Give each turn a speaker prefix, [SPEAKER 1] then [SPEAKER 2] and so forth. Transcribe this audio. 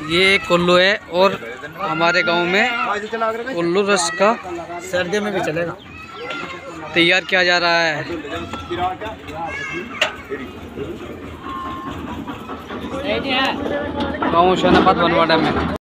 [SPEAKER 1] ये कुल्लू है और हमारे गांव में कुल्लू रस का सर्दियों में भी चलेगा, तैयार किया जा रहा है। गाँव शनाबाद बनवाड़ा में।